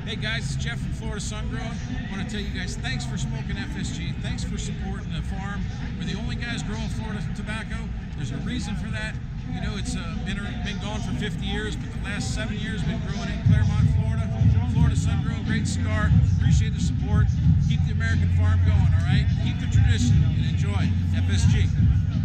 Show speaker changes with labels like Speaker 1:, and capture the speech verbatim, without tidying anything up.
Speaker 1: Hey guys, it's Jeff from Florida Sun Growing. I want to tell you guys, thanks for smoking F S G. Thanks for supporting the farm. We're the only guys growing Florida tobacco. There's a reason for that. You know, it's uh, been, been gone for fifty years, but the last seven years we've been growing in Claremont, Florida. Florida Sun Growing, great cigar. Appreciate the support. Keep the American farm going, all right? Keep the tradition and enjoy F S G.